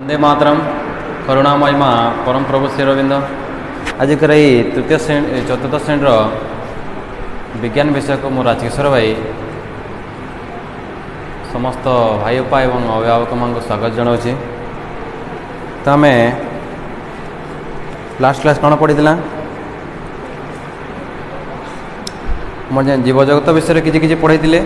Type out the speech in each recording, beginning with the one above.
वंदे मातरम करुणामय माँ परम प्रभु श्री अरविंद आजिकर ये तृतीय श्रेणी चतुर्थ श्रेणी विज्ञान विषय को मो राजकिशोर भाई समस्त भाई उपा एवं अभिभावक मान स्वागत जनाऊँगी। तो आम लास्ट क्लास कौन पढ़ी मोर जीवजगत विषय किसी पढ़े है।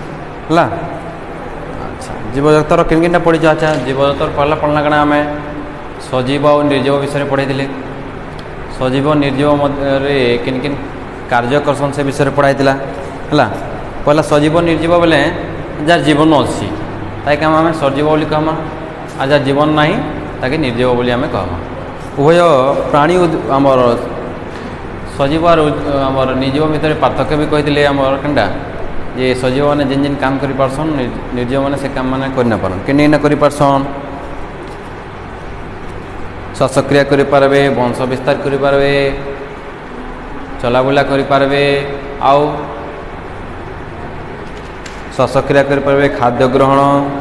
अच्छा जीवजगतर किन किन पढ़ी। अच्छा जीवजगत पढ़ला कण आम सजीव और निर्जीव विषय पढ़े सजीव निर्जीव मध्य किन किन कार्य करसन से विषय पढ़ाई है। पहला सजीव निर्जीव बोले जार जीवन अच्छी ताकि आम सजीव बोली कहमा आ जार जीवन ना ताकि निर्जीव बोली आम कहमा। उभय प्राणी आमर सजीव और आमर निर्जीव भितर पार्थक्य भी कहते आमर केनटा ये सजीव मैंने जिन जिन काम कर पारसन निर्जीव मैंने से काम मैंने करना पारन कि कर पारसन श्वासक्रिया करें वंश विस्तार करें चलाबुला करें आउ श्वासक्रिया करें खाद्य ग्रहण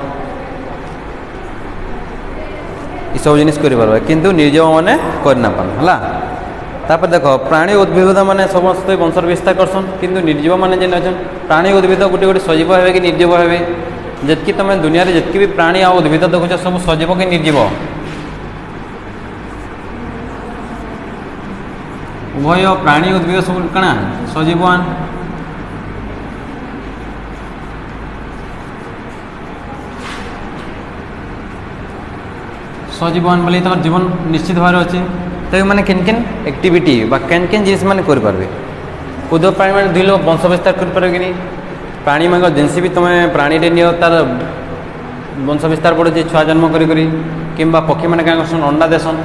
ये सब जिनिस करें किंतु निर्जीव मैंने करना पारन है। तापर देख प्राणी उद्भिद मैंने समस्त वंश विस्तार करसन किंतु निर्जीव मैंने जेन अच्छा प्राणी उद्भिद गोटे गोटे सजीव है कि निर्जीव है जितकी तुम दुनिया जितकी भी प्राणी आ उद्भिद देखुच सब सजीव कि निर्जीव उभय प्राणी उद्भिद सब कणा सजीवान। सजीवान बोले तुम जीवन निश्चित भाव अच्छे तो मैंने किन किन एक्टिविटी केन केन जिनिस मैंने करें उद्योग प्राणी मैंने दुई लोग वंश विस्तार करें कि प्राणी मान जिनसी भी तुम प्राणी नियो तार वंश विस्तार बढ़े छुआ जन्म करी कि पक्षी मैंने क्या करसन अंडा देसन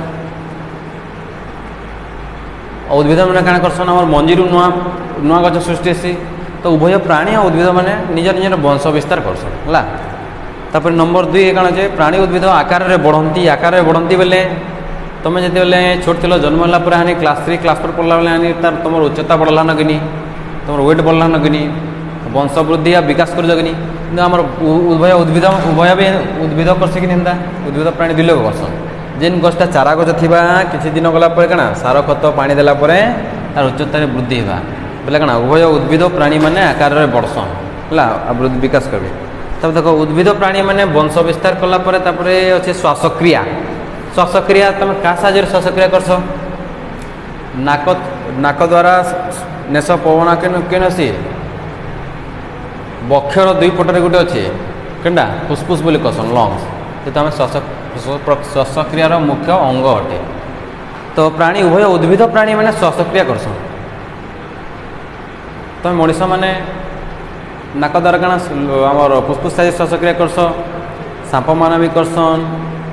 उद्भिद मैंने क्या करसन आम मंजी नुआ नुआ गच सृष्टि हेसी तो उभय प्राणी और उद्भिद मैंने निज निजर वंश विस्तार करसन है। तापर नंबर 2 कण जे प्राणी उद्भिद आकार बढ़ती बेले तुम जो छोट थी जन्म है हानि क्लास 3 क्लास 4 पढ़ला बेले हानि तार तुम उच्चता बढ़ला न कि तुम वेट बढ़ला न कि वंश वृद्धि या विकास कर आम उभय उद्भिद उभय भी उद्भिद करसे कि उद्भिद प्राणी दुई लोग करसन जेन गछटा चारा गछ थी किसी दिन गला कण सार खत पानी देला तार उच्चतार वृद्धि होगा बोले कण उभय उद्भिद प्राणी मैंने आकार बढ़सन है विकास करेंगे। तब देखो उद्भिद प्राणी मैंने वंश विस्तार कलापर अच्छे श्वासक्रिया श्वासक्रिया तुम क्या साहय श्वासक्रिया करस नाक द्वारा नेश पवन केन सी बक्षर दुई पटरे गोटे अच्छे केनटा फुसफुस बोली कहसन लंग्स तो आम श्वासक्रियार मुख्य अंग अटे। तो प्राणी उभय उद्भिद प्राणी मैंने श्वासक्रिया करसन तुम मनीष मैंने नाक द्वारा कण आमर फुसफुस साइज श्वासक्रिया करस सांप मान भी करसन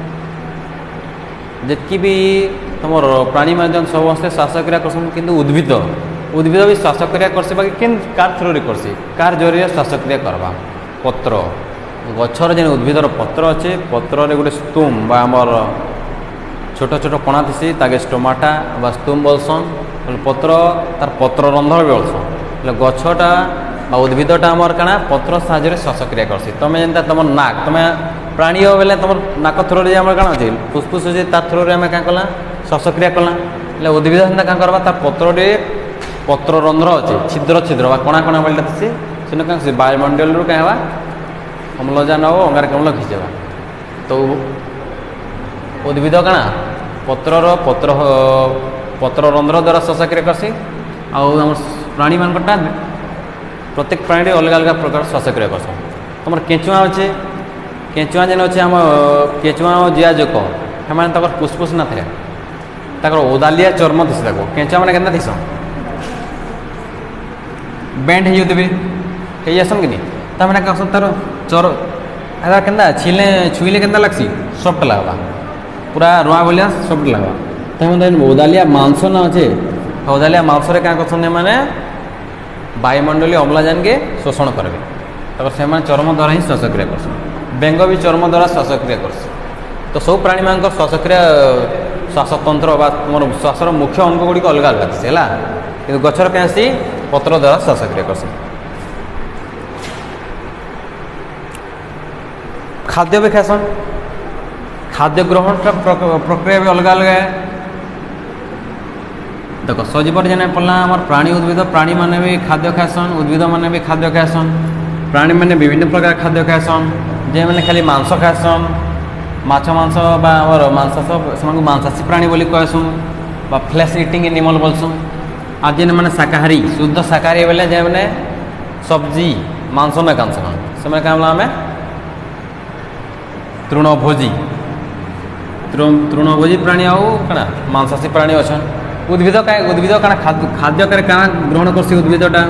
जितकी भी तुम प्राणी मान समस्ते श्वासक्रिया करसन किंतु उद्भिद उद्भिद भी श्वासक्रिया करसी बाकी किन कार थ्रू करसी कार जरिए श्वासक्रिया करवा पत्र गछर जेन उद्भिदर पत्र अच्छे पत्र गोटे स्तूम बा आमर छोट छोट कणा थी ताके स्टोमाटा बा स्तूम बोलसन पत्र तार पत्र रंध्र भी बोलसन गछटा उद्भिदटा आमर काना पत्र साहाय्य श्वासक्रिया करसी तुम जेनता तुम नाक तुम प्राणी हो बेले तुम नाक थ्रो आम कण अच्छे फुसफुस अच्छे तार थ्रो आम क्या कला श्वासक्रिया कला उद्भिद हेन्ता क्या करवा तार पत्रे पत्र रंध्र अच्छे छिद्र छिद्र कणा कणा बोलता थी से क्या वायुमंडल रू क्या अम्लजान और अंगारकाम्ल खींचवा तो उद्भिद कणा पत्रर पत्र पत्र रंध्र द्वारा श्वासक्रिया करसी आम प्राणी मानकटा प्रत्येक प्राणी अलग अलग प्रकार श्वासक्रिया करसन। तुम केचुआ अच्छे केचुआ जेन अच्छे आम केचुआ जिया जोक से फुसफुस ना थे ओदालिया चर्म थी केचुआ मैंने के थीस बेंड हो जासन कि मैंने क्या तार चर एदा के छिले छुईले के लगसी सफ्ट लगवा पूरा रुआ भाया सफ्ट लगवा तो ओदालिया मांस ना अच्छे ओदालिया मांस क्या कर मैंने वायुमंडलीय अम्लजान के शोषण करेंगे तक से चर्म द्वारा ही श्वासक्रिया करसन बेंग भी चर्म द्वारा श्वासक्रिया करस। तो सब प्राणी मान श्वासक्रिया श्वासतंत्र मोर श्वासर मुख्य अंग गुड़िक अलग अलग है कि गछर क्या पत्र द्वारा श्वासक्रिया करसन। खाद्य भी खासन खाद्य ग्रहणटा प्रक्रिया भी अलग अलग है। देख सजीवर जेने पड़ला आमर प्राणी उद्भिद, प्राणी मैंने भी खाद्य खाएसन, उद्भिद मैंने भी खाद्य खाएसन। प्राणी मैंने विभिन्न प्रकार खाद्य खाएसन, जे मैंने खाली मांस खाएसन, माछ मांस बा मांसास से मांसासी प्राणी बोली कहसुँ बा फ्लेश इटिंग एनिमल बोलसुँ। आ जेने मैंने शाकाहारी शुद्ध शाकाहारी बोले जे मैंने सब्जी मांस न खान से क्या आम तृणभोजी तृणभोजी प्राणी आउ कଣା मांसासी प्राणी अच्छा। उद्भिद उद्भिद कଣା खाद्य कଣା ग्रहण करसी उद्भिदटा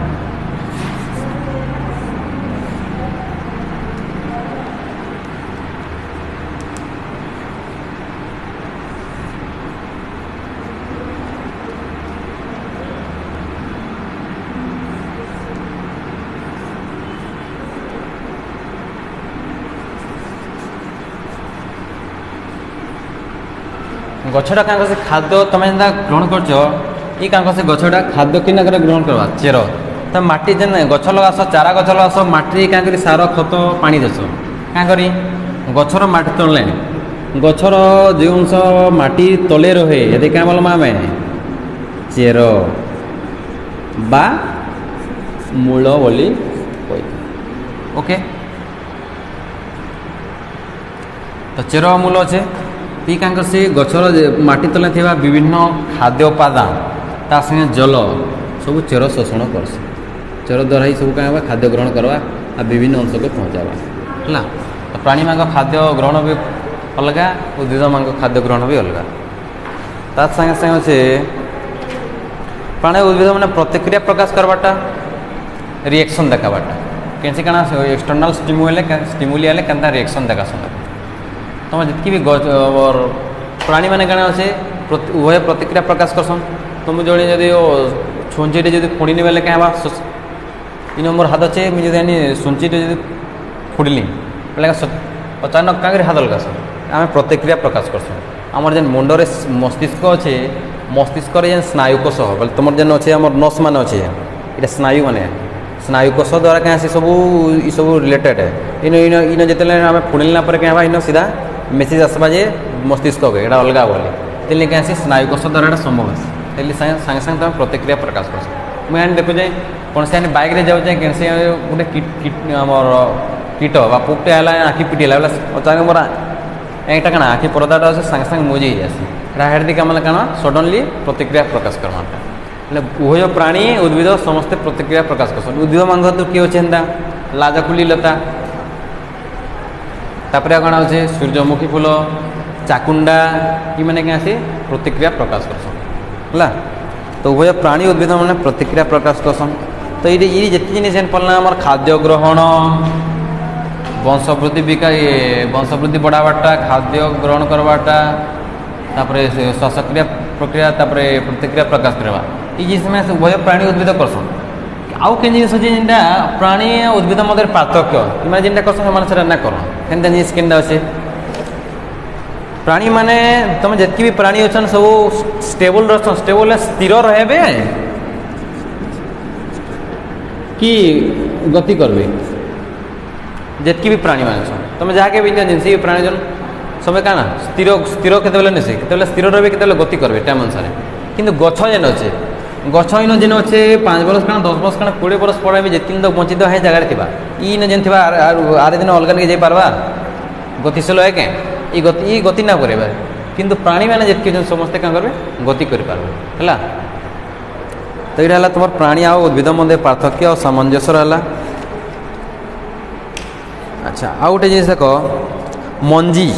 गछटा क्या से खाद्य तुम जेनता ग्रहण कर क्या से गछटा खाद्य कि ग्रहण करवा चेर तुम माटी जेन गछ लगास चारा गछ लगास माटी क्या कर सार खत पानी देस क्या करी गछर माटी तले गछर जो अंश माटी तले रहे ये क्या बोलमा आम चेर बा मूल बोली ओके। तो चेर मूल अच्छे ती क्या से गछर माटी तले थिबा विभिन्न खाद्य उपादान ता संगे जल सब चेर शोषण करसी। चेर द्वारा ही सब क्या खाद्य ग्रहण करवा आ विभिन्न अंश को पहुँचावा है। तो प्राणी मान खाद्य ग्रहण भी अलग, उद्भिद मान खाद्य ग्रहण भी अलग। ता संगे संगे से प्राणी उद्भिद मैंने प्रतिक्रिया प्रकाश करवाटा रिएक्शन देखावाटा कैसे क्या एक्सटर्नल स्टिमुली हेल्ले क्या रिएक्शन देखा तुम जितकी भी प्राणी मैंने क्या अच्छे उभय प्रतिक्रिया प्रकाश करसन। तुम जो जदि छुंचीटे जब फोड़नी बेले क्या इन मोर हाथ अच्छे मुझे जानी सुंचीटे जब फोड़ली बेले अचानक क्या हाथ लगास आम प्रतिक्रिया प्रकाश करसन। आमर जेन मुंडरे मस्तिष्क अच्छे मस्तिष्क जेन स्नायुकोश बोले तुम जेन अच्छे आम नस मान अच्छे ये स्नायु मान स्नायुकोश द्वारा क्या सब सब रिलेटेड है। इन इन इन जिते आम फोड़ला क्या इन सीधा मेसेज आसवा जे मस्तिष्क को यहाँ अलग बोली तेल क्या स्नायुकोश द्वारा यहाँ संभव है सागे सागे तुम प्रतिक्रिया प्रकाश कर। मुझे देखु जाए कौन से बैक रे जाऊे कैसे गोटे कीट बा पोकटे आला आखि पिटिला बोले अचानक मोर यहाँ क्या आखि परदाटा अच्छे सागे सागे मुझे जासी हेड दिखे आम क्या सडनली प्रतिक्रिया प्रकाश करवाटा उभय प्राणी उद्भिद समस्ते प्रतिक्रिया प्रकाश कर। उद्भिद मान तो किए अच्छे एंता लाजकुली लता तापर कौन अच्छे सूर्यमुखी फूल चाकुंडा ये मैंने क्या से प्रतिक्रिया प्रकाश करसन। तो उभय प्राणी उद्भिद मैंने प्रतिक्रिया प्रकाश करसन। तो ये जितनी जिन पड़ना आम खाद्य ग्रहण वंशवृद्धि वंशवृद्धि बढ़ावाटा खाद्य ग्रहण करवाटा श्वासक्रिया प्रक्रिया प्रतिक्रिया प्रकाश करवा ये जिस उभय प्राणी उद्भिद करसन। आउ के जिन अच्छे जेनटा प्राणी उद्भिद मध्य पार्थक्य कि जेनटा करसन से ना कर केनता जिनिस केनटा अच्छे प्राणी माने तुम जितकी भी प्राणी अच्छा सब स्टेबल रह स्टेबल स्थिर रहे कि गति करबे जितकी भी प्राणी मान तुम जहाँके भी जिनस भी प्राणी जन सब क्या स्थिर स्थिर केतबेले नेसे केतबेले स्थिर रहे केतबेले गति करबे टाइम अनुसार। किंतु गछ जेन अच्छे गछ इन जेन अच्छे 5 वर्ष क्या 10 वर्ष क्या 20 वर्ष पड़े भी जितनी तो बंचित है जगार थी इन जेन थी आरे दिन अलग नहीं जापारवा गतिशील है क्या ये गति ना करे किंतु प्राणी मैंने जितके समस्ते क्या करेंगे गति करें है। तो ये तुम प्राणी आ उद्भिद मध्य पार्थक्य और सामंजस्य रहा। अच्छा आउ गोटे जिन देख मंजी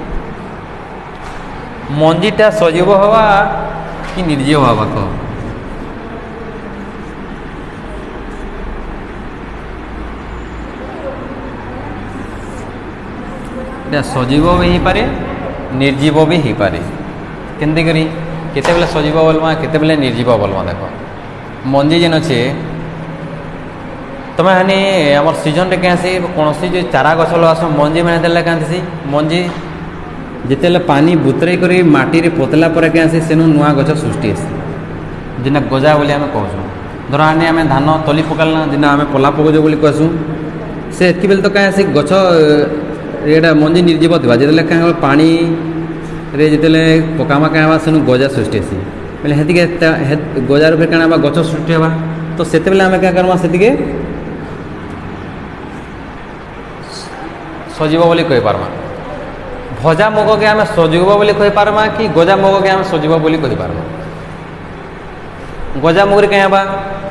मंजीटा सजीव हवा कि निर्जीव हवा कह सजीव भी हो पारे निर्जीव भी हो पारे केमती करी केतेबेले सजीव बोलमा केतेबेले निर्जीव बोलमा। देख मंजी जेन अच्छे तुम हानि आम सीजन रे क्या कौन जो चारा गछ लगास मंजी मैंने देला क्या मंजी जिते पानी बुतरे कर माटी रे पोतला पर क्या सेनु नुआ गछ सृष्टि है जेना गजा बोली आम कहूँ। धर हानि आम धान तली पकालना जेना आम पला पकौज बोली कहसूँ से एतकी बेले तो क्या गछ ଏଇଟା ମଞ୍ଜି ନିର୍ଜୀବ ଥିବା ଯେତେବେଳେ କାଁ ପାଣି ରେ ଯେତେବେଳେ ପକାମା କାଁ ହେବା ସେନୁ ଗଜା ସୃଷ୍ଟି ହେସି ବୋଲେ ହେତିକେ ଗଜାର ଉପରେ କାଣା ହେବା ଗଛ ସୃଷ୍ଟି ହେବା ତ ସେତେବେଳେ ଆମେ କାଁ କର୍ମା ସେତିକେ ସଜୀବ ବୋଲି କହିପାର୍ମା। ଭଜା ମୁଗକେ ଆମେ ସଜୀବ ବୋଲି କହିପାର୍ମା କି ଗଜା ମୁଗକେ ଆମେ ସଜୀବ ବୋଲି କହିପାର୍ମା। ଗଜା ମୁଗରେ କାଁ ହେବା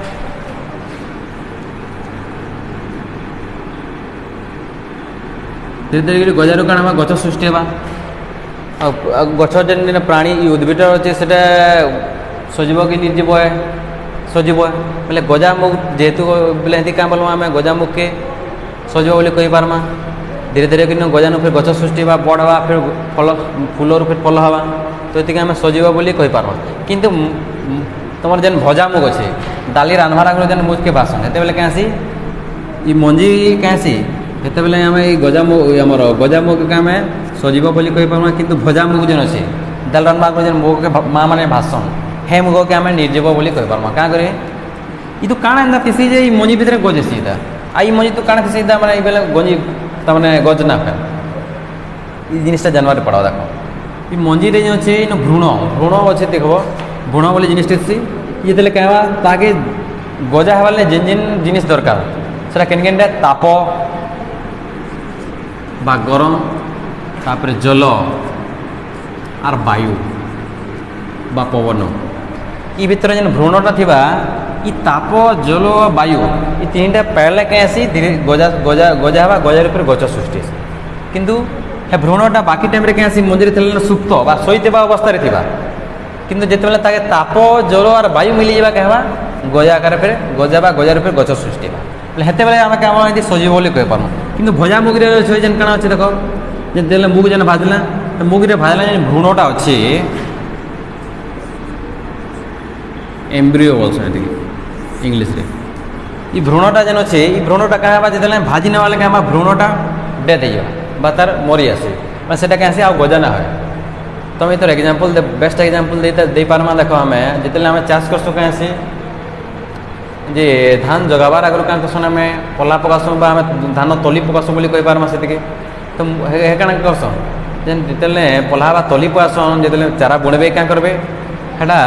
ଧୀରେ ଧୀରେ ଗଜାରୁ କାଣା ହେବା ଗଛ ସୃଷ୍ଟି ହେବା ଆଉ ଗଛ ଯେନ୍ ପ୍ରାଣୀ ଉଦ୍ଭିଦ ଅଛେ ସେଟା ସଜୀବ କି ନିର୍ଜୀବ ହେ ସଜୀବ ବୋଲେ ଗଜା ମୁଗ ଯେହେତୁ ବୋଲେ ହେତି କାଁ ବୋଲମା ଆମେ ଗଜା ମୁଗକେ ସଜୀବ ବୋଲି କହିପାର୍ମା। ଧୀରେ ଧୀରେ କିନ୍ତୁ ଗଜାନୁ ଫେର୍ ଗଛ ସୃଷ୍ଟି ହେବା ବଡ଼ ହେବା ଫେର୍ ଫଳ ଫୁଲରୁ ଫେର୍ ଫଳ ହେବା ତ ଏତିକି ଆମେ ସଜୀବ ବୋଲି କହିପାର୍ମା। କିନ୍ତୁ তোমার যেন ভজা মুগ অছে ডালি রাঁধবার আগে যেন মুগকে ভাসন সেতবে কেঁ আসি ই মঞ্জি কেঁ আসি সেতবে আমি এই গজা মুগ আমার গজা মুগকে আমি সজীব বলে কইপারমা। কিন্তু ভজা মুগ যেন অছে ডাল রাঁধবার আগে যেন মুগকে মা মানে ভাসন হে মুগকে আমি নির্জীব বলে কইপারমা। কাঁ করে ই তো কাଣା এন্তা তিসি যে এই মঞ্জি ভিতরে গজেছি এটা আর এই মঞ্জি তো কাଣା তিসি এটা মানে এইবেলে গঞ্জি তার মানে গজ না ফেল এই জিনিসটা জানবার পড়াও দেখো এই মঞ্জিরে যে অছে ভ্রূণ ভ্রূণ অছে দেখব ভ্রূণ বলে জিনিসটা আসছি যেতে কহবা তাকে গজা হবার যেন যেন জিনিস দরকার সেটা কেন কেনটা তাপ বা গরম তারপরে জল আর বায়ু বা পবন ই ভিতরে যেন ভ্রূণটা থিবা ই তাপ জল বায়ু এই তিনটা পেলে কে আসি ধীরে গজা গজা গজা হবা গজার উপরে গছ সৃষ্টি আসে। কিন্তু হ্যাঁ ভ্রূণটা বাকি টাইমে কে আসি মঞ্জিরে থাকলে সুপ্ত বা শৈতেবা অবস্থায় থিবা কিন্তু যেতবে তাকে তাপ জল আর বায়ু মিলি যা কহবা গজা আকারে ফের গজা বা গজার উপরে গছ সৃষ্টি হবা বলে সেতবে আমি কেমন এটি সজীব বলে কইপারমু। কিন্তু ভজা মুগরে যেন কাଣା অছে দেখ যেতে মুগ যেন ভাজলা মুগরে ভাজলা যে ভ্রূণটা অছে এমব্রিও বলছেন এটিকে ইংলিশে এই ভ্রূণটা যেন অছে এই ভ্রূণটা কাঁ হবা যেতে ভাজি নেওয়া লেগে আমার ভ্রূণটা ডেথ হয়ে যাবা বা তার মরি আসে মানে সেটা কেন আসে আর গজা না হয়। তো আমি তোর এক্সাম্পল বেস্ট এক্সাম্পল দিয়ে পারমা দেখো আমি যেতে আমি চাষ করছো কেন আসি যে ধান জগাবার আগে কাঁ করছন আমি পলা পকাসু বা আমি ধান তলি পকাসু বলে কইপারমা সেটিকে তো হে কাଣା করছন যে যেতে পলা বা তলি পকাসন যেতে চারা বুণবে কাঁ করবে সেটা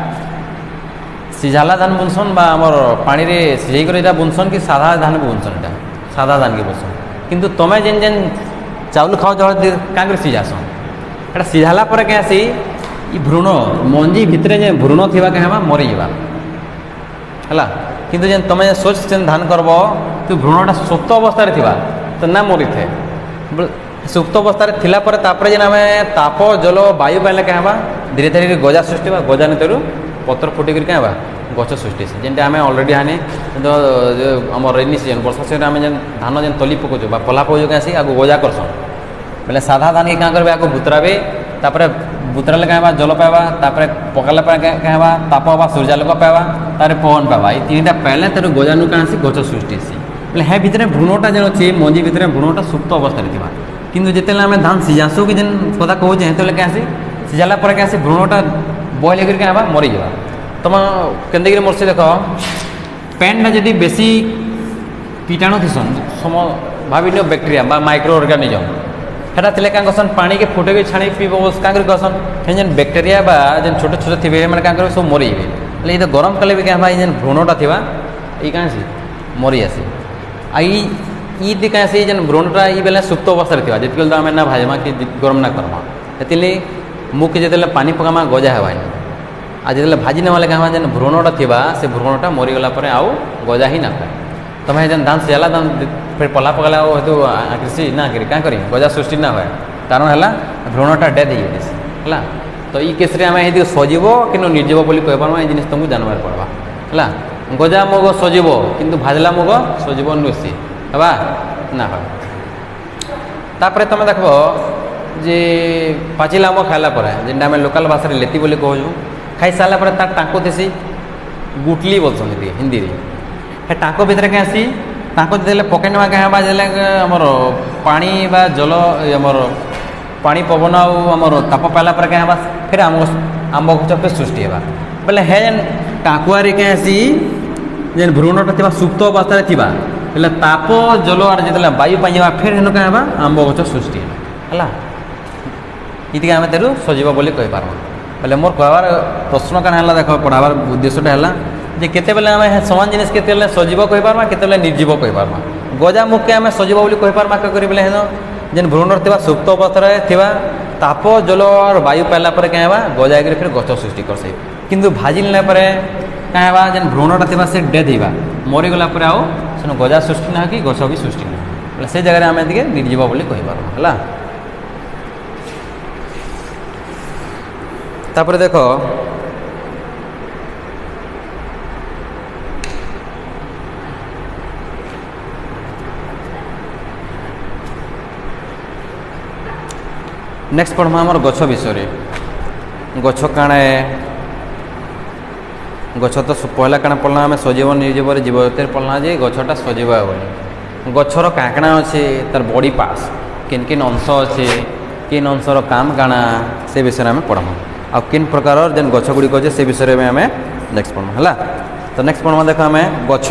সিঝালা ধান বুনসন বা আমার পানিরে সিঝাই করে এটা বুনসন কি সাদা ধান বুনসন এটা সাদা ধানকে বুনসন। কিন্তু তুমি যেন যেন চাউল খাও জল কাঁ করে সিঝাসন এটা সিঝালা পরে কে আসি ই ভ্রূণ মঞ্জি ভিতরে যে ভ্রূণ থিবা কে হবা মরি যাবা হলা। কিন্তু যেন তুমি সোচ যেন ধান করব তো ভ্রূণটা সুপ্ত অবস্থায় থিবা তো না মরি থাকে সুপ্ত অবস্থায় থিলা পরে তারপরে যেন আমি তাপ জল বায়ু পাইলে কে হবা ধীরে ধীরে গজা সৃষ্টি বা গজা নেতরু পত্র ফুটিকি কে হবা গছ সৃষ্টি আছে যেটা আমি অলরেডি হানি আমার রেনি সিজন বর্ষা সিজনে আমি যেন ধান যেন তলি পকাউଛୁ বা পলা পকাউଛୁ কে আসি আগে গজা করছন বেলে সাদা ধান কি কাঁ করবে আগে বুতরাবে তারপরে বুতরালে কাঁ হবা জল পাইবা তারপরে পকালে কাঁ হবা তাপ হবা সূর্যালোক পাইবা তারপরে পবন পাইবা এই তিনটা পাইলে তার গজানু কাঁ আসি গছ সৃষ্টি আসি বেলে হ্যাঁ ভিতরে ভ্রূণটা যেন অছে মঞ্জি ভিতরে ভ্রূণটা সুপ্ত অবস্থায় থিবা। কিন্তু যেতেলে আমি ধান সিঝাসু কি যেন কথা কହୁছে সেতলে কে আসি সিঝালা পরে কে আসি ভ্রূণটা বয়েল হয়ে কাঁ হবা মরি যাবা। তোমার কেন্দ্রে মরছে দেখ প্যান্টটা যদি বেশি কীটাণু থিসন সম ভাবি নিও ব্যাকটেরিয়া বা মাইক্রো অর্গানিজম সেটা থিলে কাঁ করসন পানিকে ফুটেকি ছাড়ি পিব কাঁ করে করসন হ্যাঁ যেন ব্যাকটেরিয়া বা যেন ছোট ছোট থিবে মানে কাঁ করে সব মরি যাবে বলে এই তো গরম কালে বি কাঁ ভাই যেন ভ্রূণটা থিবা এই কাঁ আসি মরি আসি আর ই দি কাঁ আসি যেন ভ্রূণটা ই বেলা সুপ্ত অবস্থায় থিবা যেতে তো আমি না ভাজমা কি গরম না করমা সেতিলে মুখে যেতে পানি পকামা গজা হবাই আর যেতে ভাজি নেওয়া লেগে আমার যেন ভ্রূণটা থিবা সে ভ্রূণটা মরিগলা পরে আউ গজা হি না পায় তুমি যেন ধান সিজালা ধান ফের পলা পকালে হয়তো কৃষি না করি কাঁ করি গজা সৃষ্টি না হয় কারণ হল ভ্রূণটা ডেথ হয়ে যাইছে হলা। তো এই কেসরে আমি এই সজীব কিন্তু নির্জীব বলে কইপারমা এই জিনিস তোমাকে জানবার পড়বা হলা। গজা মুগ সজীব কিন্তু ভাজলা মুগ সজীব নুসি হবা না হয়। তারপরে তুমি দেখো যে পাচিলা আম খাইলা পরে যেটা আমি লোকাল ভাষায় লেতি বলে কହୁଛୁ খাই সারা পরে তার টাঙ্ক দেশি গুটলি বলছেন এটি হিন্দিরে হ্যাঁ টাঙ্ক ভিতরে কে আসি টাঙ্ক যেতে পকাই নেওয়া কে হবা যেলে আমার পানি বা জল আমার পানি পবন আমার তাপ পাইলা পরে কে হবা ফের আম্ব গছ ফের সৃষ্টি হবা বলে হ্যাঁ যেন টাঙ্কুয়ারে কে আসি যেন ভ্রূণটা থিবা সুপ্ত অবস্থায় থিবা ହେଲେ ତାପ ଜଲ ଆର୍ ଯେତେବେଳେ ବାୟୁ ପାଇଯିବା ଫେର୍ ହେନ କାଁ ହେବା ଆମ୍ବ ଗଛ ସୃଷ୍ଟି ହେଲା ଇଟିକି ଆମେ ତେରୁ ସଜୀବ ବୋଲି କହିପାରମା ବୋଲେ ମୋର୍ କହିବାର ପ୍ରଶ୍ନ କାଣା ହେଲା ଦେଖ ପଢ଼ାବାର ଉଦ୍ଦେଶ୍ୟଟା ହେଲା ଯେ କେତେବେଳେ ଆମେ ସମାନ ଜିନିଷ କେତେବେଳେ ସଜୀବ କହିପାରମା କେତେବେଳେ ନିର୍ଜୀବ କହିପାରମା ଗଜାମୁଖକେ ଆମେ ସଜୀବ ବୋଲି କହିପାରମା କା କରି ବେଲେ ହେନ ଯେନ୍ ଭ୍ରୂଣରେ ଥିବା ସୁପ୍ତ ଅବସ୍ଥାରେ ଥିବା ତାପ ଜଲ ଆର୍ ବାୟୁ ପାଇଲା ପରେ କାଁ ହେବା ଗଜାଇକିରି ଫେର୍ ଗଛ ସୃଷ୍ଟି କରସି କିନ୍ତୁ ଭାଜି ନେଲା ପରେ କାଁ ହେବା ଯେନ୍ ଭ୍ରୂଣଟା ଥିବା ସେ ଡେଥ୍ ହେବା ମରିଗଲା ପରେ ଆଉ ସେନ ଗଜା ସୃଷ୍ଟି ନା କି ଗଛ ବି ସୃଷ୍ଟି ନା ବୋଲେ ସେ ଜାଗାରେ ଆମେ ଟିକେ ନିର୍ଜୀବ ବୋଲି କହିପାରମା ହେଲା ତାପରେ ଦେଖ नेक्स्ट पढ़मा आमर गछ विषय गछ काणे गछ तो पहला काण पढ़ला आम सजीव निर्जीव जीवतर पढ़ला जे गछटा सजीव बोली गछर काकणा अच्छे तार बॉडी पार्ट्स किन किन अंश अच्छे किन अंशर काम काणा से विषय आम पढ़मा आ किन प्रकार जेन गछ गुड़िक अच्छे से विषय में आम नेक्स्ट पढ़मा है तो नेक्स्ट पढ़मा देख आम गछ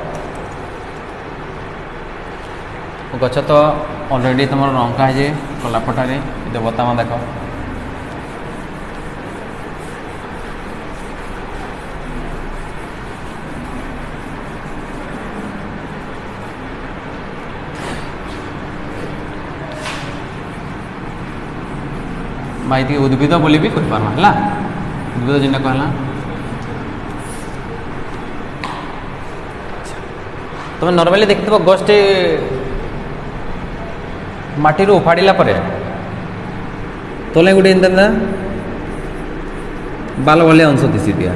गछ तो ऑलरेडी तुम रंका है कलापटारे बतामा देख भाई उद्भिद बोली भी कही पार्मा है उद्भिद जेनटा कहला तुम नॉर्मली देखते गछटे माटी उफाड़ा पर तले गोटे एंता बाल भाया अंश दिशी दिया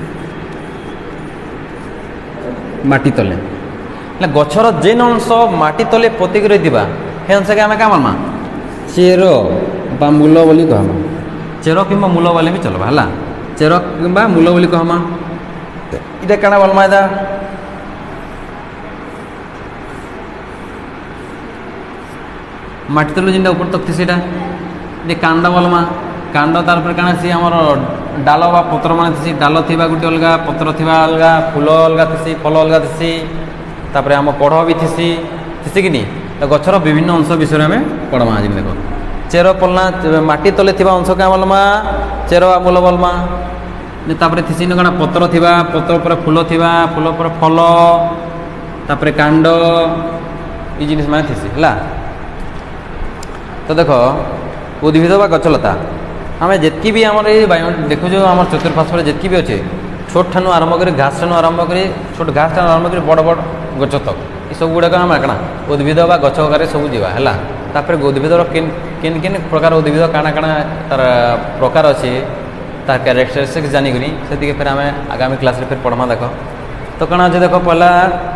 माटी तले गछर जेन अंश माटी तले पोतिक रही हे अंश के आम क्या मानमा चेर बा मूल बोली कहमा चेर कि मूल बोले भी चलवा है चेर कि मूल बोली कहमा इटा काଣା बोलमा इदा माटी तलू जेनटा ऊपर तक थी ये कांड बोलमा कांड तार काଣା सी आमर डाल बा पत्र मान थी डाल थी गोटे अलग पत्र थी अलग फूल अलग थी फल अलग थी तापर आम कढ़ भी थी थी कि गछर विभिन्न अंश विषय में पढ़मा आज देख चेर पलना माटी तले थी अंश क्या बोलमा चेर बा मूल बोलमा तापर थी काଣା पत्र थी पत्र पर फूल थी फूल पर फल तापर कांड ये जिनिस मान थी है तो देख उद्भिद बा गछलता आम जितकी भी आम देखु आम चतुर्पार्श्व जितकी भी अच्छे छोट ठानु आरंभ कर घास ठानु आरंभ कर छोट घास ठानु आरंभ कर बड़ बड़ गछ तक ये सब गुड़ाक आम काଣା उद्भिद बा गछ आकार सब जीवा है तापर उद्भिदर किन किन प्रकार उद्भिद काଣା काଣା तार प्रकार अच्छे तार कैरेक्टरिस्टिक्स जानिकी से फिर आम आगामी क्लास फिर पढ़मा देख तो काଣା अच्छे देख पहला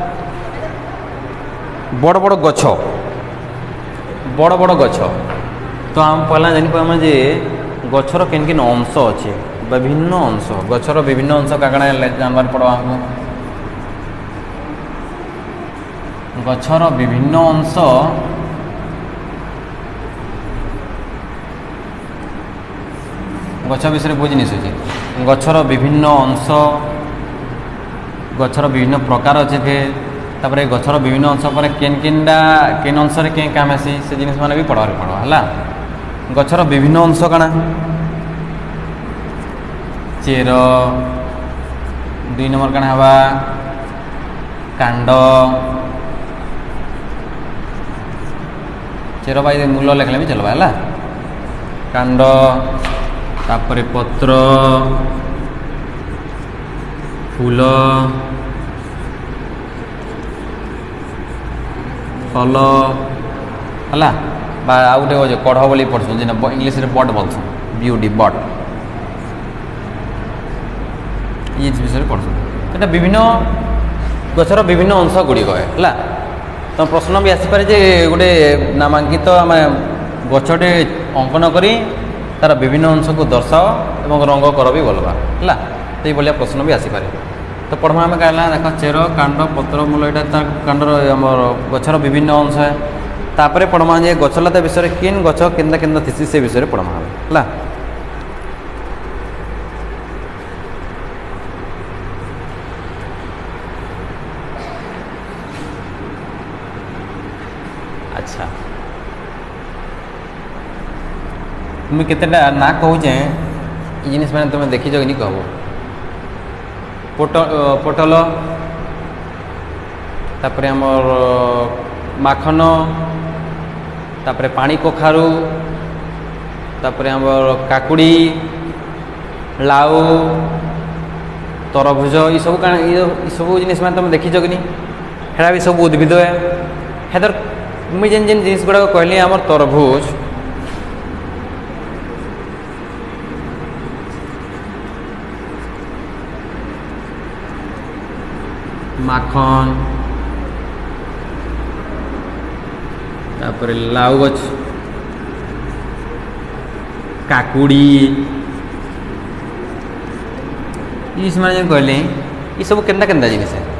बड़ बड़ गछ बड़ बड़ गछ तो आम पहला जानीपार जे गछर किन किन अंश अच्छे विभिन्न अंश गछर विभिन्न अंश काकड़ा जानवर पड़ो आमको गछर विभिन्न अंश गछ विषय बहुत जिनिस अच्छे गछर विभिन्न अंश गछर विभिन्न प्रकार अच्छे फिर तापर गछर विभिन्न अंश पर केन केनटा केन अंश के काम आसी से जिनिस माने भी पढ़ार पड़ो है गछर विभिन्न अंश काଣା चेर दुई नंबर काଣା हवा कांड चेर बाई मूल लेखले भी चलवा है कांड तापर पत्र फूल फल है आ गोटे कढ़ बोली पढ़सुँ जेना इंग्लीश रे बट बोलसुँ ब्यूटी बट ये विषय पढ़सुँ तो विभिन्न गछर विभिन्न अंश गुड़िक है तो प्रश्न भी आसपे जे गोटे नामांकित आम गछटे अंकन करी तार विभिन्न अंश को दर्शाओ एवं रंग कर भी बोलवा है तो ये भाया प्रश्न भी आसपे तो पढ़मा आम क्या देख चेर कांड पत्र मूल यहाँ तार कांडर आम गछर विभिन्न अंश है तापर पढ़मा जे गछलता विषय किन गछ केन्दा केन्दा थी से विषय पढ़मा है मुझे केतेटा ना कहूचे जिनिस मैंने तुम देखीच कि कह पोटल तापर आमर माखन तापर पानी कखारू तापर आमर काकुड़ी लाउ तरभुज ये सब जिनिस मैंने तुम देखीच कि हेड़ा भी सब उद्भिद है हेदर मुझे जेन जेन जिनिस गुड़ाक कहली आमर तरभुज माखन तापर लाउ गछ काकुड़ी ये कहले ये सब केन्ता केन्ता जिनिस है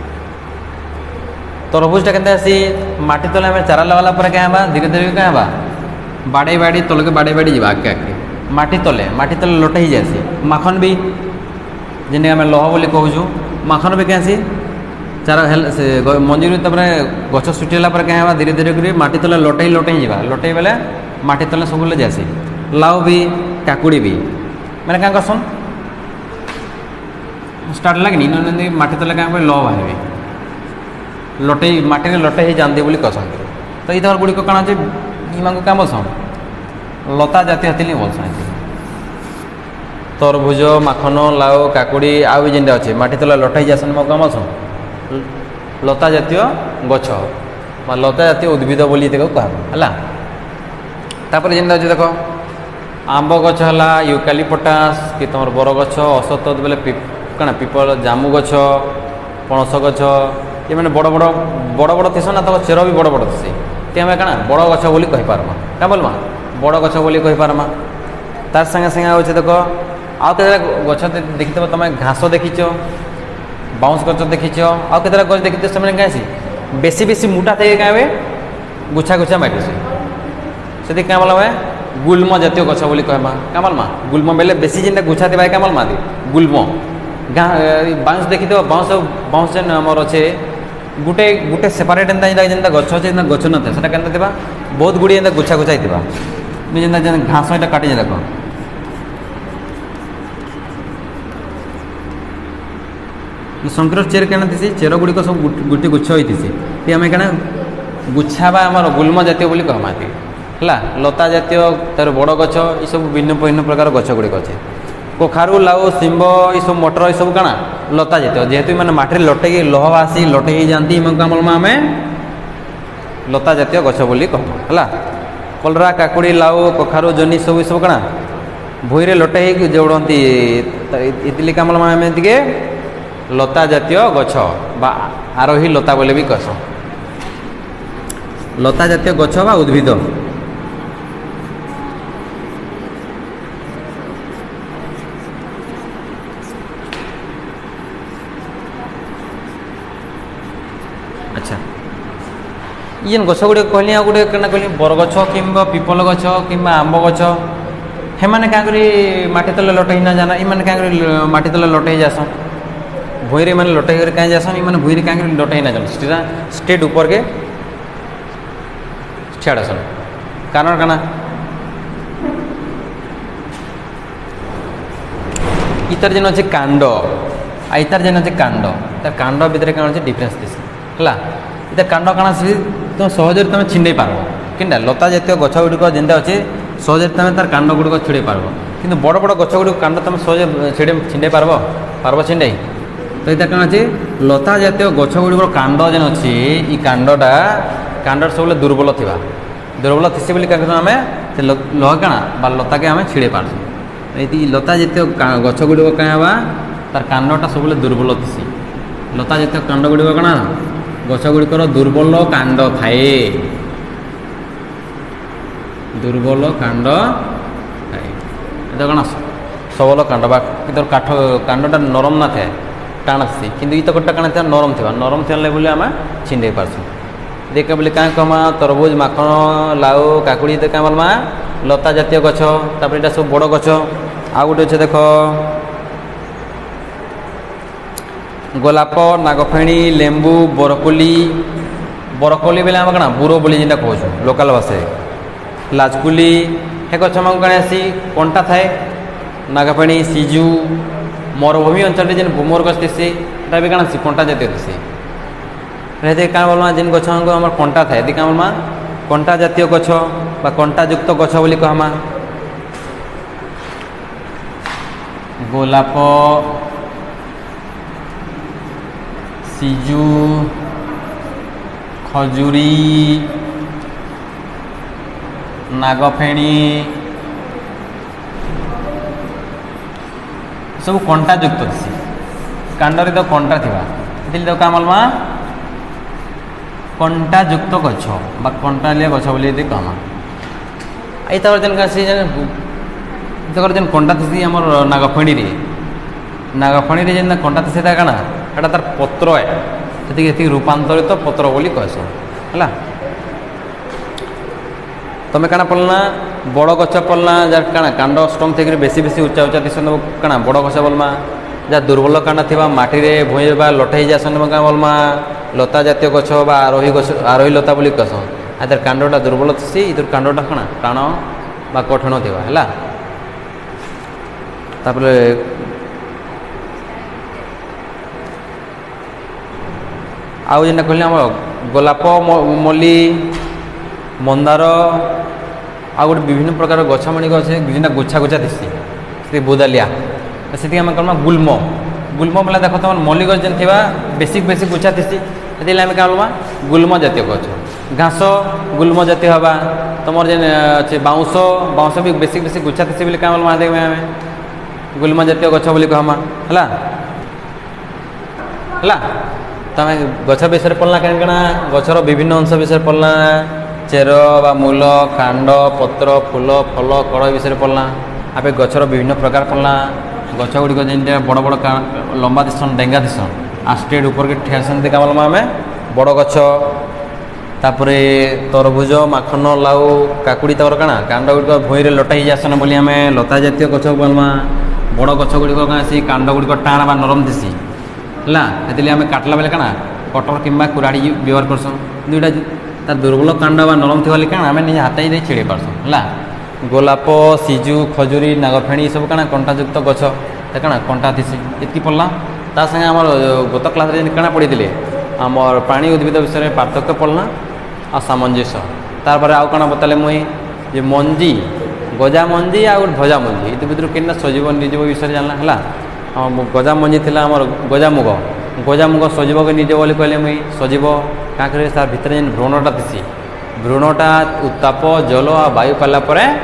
तरभुजटा केन्ता आसी माटी तले आम चारा लगाला पर क्या हवा धीरे धीरे क्या हवा बाड़े बाड़ी तलके बाड़े बाड़ी जा आगे आगे माटी तले लोटे ही जासी माखन भी जेने आम लह बोली कहूँ माखन भी क्या चारा से मंजी गछ सुटिला पर क्या हवा धीरे धीरे कर माटी तले लोटे ही जा लोटे बेले माटी तले सब जासी लाउ भी काकुड़ी भी मैंने क्या करसन स्टार्ट लगनी माटी तले क्या ल बाहर लोटे माटी लोटे ही जाती बोली कहसन तो ये गुड़िक कण अच्छे इमान क्या बोलसन लता जातीय हाथी बोलसन तरभुज माखन लाउ काकुड़ी आउ भी जेनटा अच्छे माटी तले लोटे जासन क्या बोलसन लता जातीय गछ लता जातीय उद्भिद बोली कहला तापर जेनटा अच्छे देख आंब गछ है यूकालिपटास कि तुम बर गछ अशत बेले कण पिपल जामु गछ पणस गछ ये मैंने बड़ बड़ बड़ बड़ थीस ना तो चेर भी बड़ बड़ थी ते आम क्या बड़ गछ बोली कहीपरमा क्या बोलमा बड़ गछ बोली कहीपरमा तार संगे संगे अच्छे देख आउ के गछ देखी तुम घास देखीच बाउंस गछ देखीच आउ के गछ देखी से क्या बेसी बेसी मोटा थे क्या गुछा गुछा माटी से क्या बोला हुए गुल्म जातीय गछ बोली कहमा क्या बोलमा गुल्म बेले बेसी जेनटा गुछा थी क्या बोलमा गुल्म बाउंस देखी तो बाउंस बाउंस जेन आमर अच्छे गुटे गुटे सेपरेट एंता जेनता गछ अच्छे गछ न था के बहुत गुड़ी एंता गुछा गुछा जेनता जेन घास यहाँ काटी देख शंकर चेर क्या थी चेर गुड़िक सब गुटे गुच्छ होती ये आम क्या गुच्छा बा आमर गुल्म जातीय बोली कहमा है लता जातीय तार बड़ गछ ये सब भिन्न भिन्न प्रकार गछ गुड़िक अच्छे कखारू लाउ शिंब ये सब मटर ये सब काଣା लता जातीय जेहेतु मैंने माटी लटे लहवा आसी लटे ही जाती आम लता जातीय गछ बोली कहूँ है कलरा काकुड़ी लाउ कखारू जनी सब सब काଣା भूईरे लटे ही जोड़ती इतली काम आम टे लता जातीय गछ बा आरोही लता बोले भी कहस लता जातीय गछ बा उद्भिद अच्छा ये गछ गुड़े कहली गोटे क्या कहली बरगछ कि पिपल गछ कि आंब गछ हेमाने क्या करी माटी तले लटे ना जाना इमान क्या माटी तले लटे जासन भूईरे मैंने लटे क्या जासन ये भूईरे क्या लटे ना जान स्टेट ऊपर के छाड़ सन कारण काना इतर जेन अच्छे कांड इतर जेन अच्छे कांड तार कांड भितर क्या अच्छे डिफरेन्स दिशे है इतर कांड काଣା तुम सहज तुम छिंडे पार कि लता जातीय गछ गुड़िक जेनता अच्छे सहज तुम तार कांड गुड़िक छिड़े पार कि बड़ बड़ गछ गुड़िक कांड तुम सहज छिंडे पार्ब छिंडे तो ये क्या अच्छे लता जातीय गछ गुड़िक कांड जेन अच्छे ये कांडटा कांड सब दुर्बल थी दुर्बल थी बोली क्या आम लह काଣା बा लता के आम छिड़े पार्स ये लता जातीय गछ गुड़िक क्या हवा तार कांडटा सब दुर्बल थी लता जातीय कांड गुड़िक काଣା गछ गुड़िकर दुर्बल कांड थाए दुर्बल कांड थाए कौन सबल कांड बा काठ कांडटा नरम ना थाए टाण आसी कि तकटा काण था नरम थी नरम थी बोले आम छिंडे पार्सु देख बोले क्या कहमा तरबुज माखन लाउ काकुड़ी तो क्या बोलमा लता जातीय गछ तापर यहाँ सब बड़ गछ आ गोटे अच्छे देख गोलाप नागफेणी लेंबू बरकोली बरकोली बेले आम क्या बुरो बोली जेनटा कहूँ लोकाल भाषा लाजकुली हे गछ मान कण आसी कंटा थाए नागफेणी सिजु मरुभूमि अंचल जेन बुमोर गछ थिसी एटा भी कण आसी कंटा जातीय थिसी रहते क्या बोलमा जेन गछ मान हमर कंटा थाए दी क्या बोलमा कंटा जातीय गछ बा कंटा युक्त गछ बोली कहमा गोलाप सिजु खजुरी नागफेणी सब कंटा युक्त थी कांडरे तो कंटा थिबा तो क्या बोलमा कंटा युक्त गछ बा कंटालिया गछ बोली कहमा आई तर जेन कासी जेन कंटा थी आम नागफेणी रे जेन कंटा थी से काଣା एटा तार पत्र है ये रूपांतरित पत्र बोली कहसो है तुम काଣା पड़ना बड़ गछ पड़ना जार काଣା कांड स्ट्रंग थी बेसी बेसी उच्चा उच्चा दिसन काଣା बड़ गछ बोलमा जहाँ दुर्बल कांड थी माटी रे भूई लटई जासन क्या बोलमा लता जातीय गछ बा आरोही लता बोली कहसन आ तार कांडटा दुर्बल थी इधर कांडटा काଣା टाण बा कठिन थिबा है तापरे आउ जेनटा कहले आम गोलाप मल्ली मंदार आ गोटे विभिन्न प्रकार गछमणि गछ जेनटा गुच्छा गुच्छा थी से बुदालिया से आम कमा गुल्म गुल्म बोला देख तुम मल्ली गछ जेन थिबा बेसिक बेसिक गुच्छा थी से आम क्या बोलमा गुल्म जातीय गछ घास गुल्म जातीय हवा तुम जेन अच्छे बाउंश बाउंश भी बेसिक बेसिक गुच्छा थी बोली क्या बोलमा देख आम गुल्म जातीय गछ बोली कहमा है तमें गछ विषय पढ़ना कहीं गछर विभिन्न अंश विषय पढ़ना चेर बा मूल कांड पत्र फूल फल कड़ विषय पढ़ना आप गछर विभिन्न प्रकार पढ़ना गछ गुड़िक जेन बड़ बड़ लंबा दिसन डेंगा दिसन आस्टेड ऊपर के ठेसन क्या बोलमा आम बड़ गछ तापर तरभुज माखन लाउ काकुड़ी तक काଣା कांड गुड़िक भूई लटाई जासन बोली आम लता जातीय गछ बोलमा बड़ गछ गुड़िक कौन कांड गुड़िक टाण बा नरम दिसी है आम काटला बेले काଣା कटर किंबा कुराड़ी व्यवहार करसन दुईटा तार दुर्बल कांड बा नरम थी क्या आम निजे हाथ दे छिड़े पारसन है गोलाप सिजु खजुरी नागफेणी सब काଣା कंटा युक्त गछ काଣା कंटा थी ये पढ़ला ता संगे आम गत क्लास काଣା पढ़ी आमर प्राणी उद्भिद विषय में पार्थक्य पढ़ना आ सामंजस्य तार आउ काଣା बताले मुई जे मंजी गजा मंजी आ भजा मंजी ये भर के सजीव निर्जीव विषय जानला है गजा मंजी थी आम गजामुग सजीव के निजे बोली कहले मुई सजीव क्या करे तार भितर जेन भ्रूणटा थी भ्रूणटा उत्ताप जल आ वायु पाला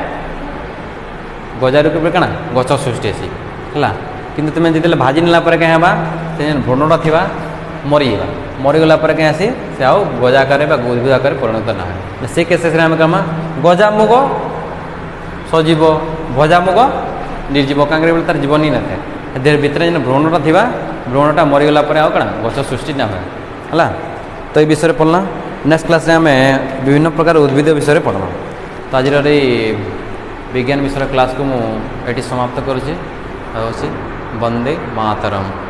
गजा रूप में काଣା गछ सृष्टि हेसी है कि तुम्हें जिते भाजी नेला क्या हेबा से भ्रूणटा थी मरीजा मरीगला क्या आसी से आउ गजाकार उद्भिद आकार परिणत ना है से केसेस आम कमा गजामुग सजीव भजामुग निर्जीव क्या तार जीवन ही ना था देह भितर जेन भ्रूणटा थी भ्रूणटा मरीगला आउ काଣା गछ सृष्टि ना है तो ये विषय पढ़ना नेक्स्ट क्लास आम विभिन्न प्रकार उद्भिद विषय पढ़ना तो आज विज्ञान विषय क्लास को मुझे समाप्त करुँचे वंदे मातरम।